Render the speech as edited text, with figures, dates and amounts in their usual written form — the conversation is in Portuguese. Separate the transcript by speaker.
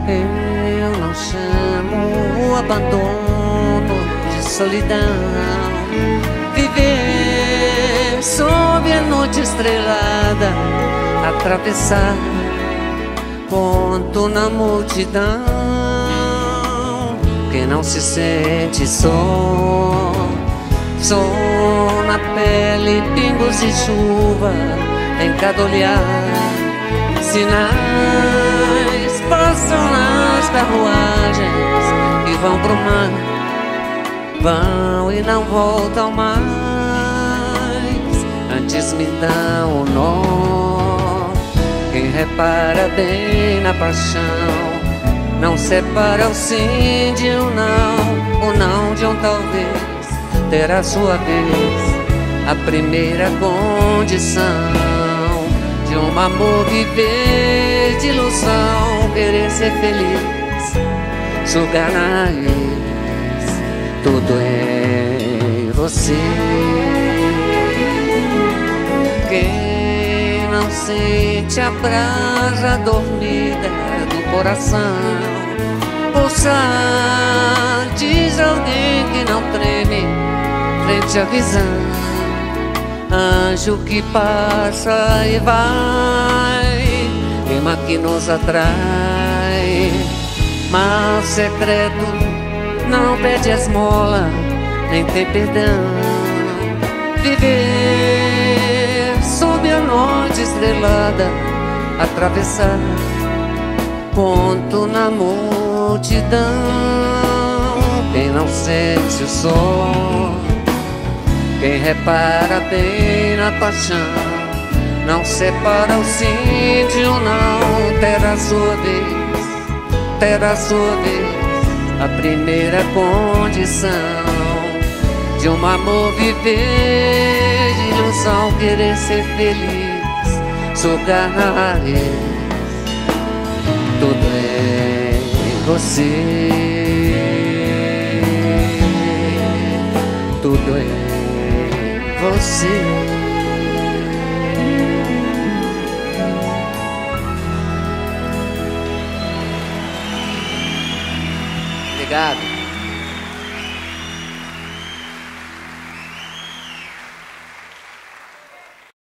Speaker 1: Eu não chamo o abandono de solidão. Viver sob a noite estrelada, atravessar ponto na multidão. Quem não se sente só, sol na pele, pingos de chuva em cada olhar, sinais passam nas carruagens e vão pro mar, vão e não voltam mais. Antes me dão o nó. Quem repara bem na paixão não separa o sim de um não, o não de um talvez. Terá sua vez, a primeira condição de um amor viver de ilusão, querer ser feliz, jogar na raiz, tudo em você. Quem não sente a brasa dormida do coração pulsar, diz alguém que não treme frente à visão. Anjo que passa e vai, clima que nos atrai. Mal secreto não pede esmola, nem tem perdão. Viver sob a noite estrelada, atravessar ponto na multidão. Quem não sente o sol, quem repara bem na paixão, não separa o sim de um não. Terá sua vez, terá sua vez, a primeira condição de um amor viver de ilusão, querer ser feliz, jogar na raiz, tudo em você, tudo em você. Obrigado.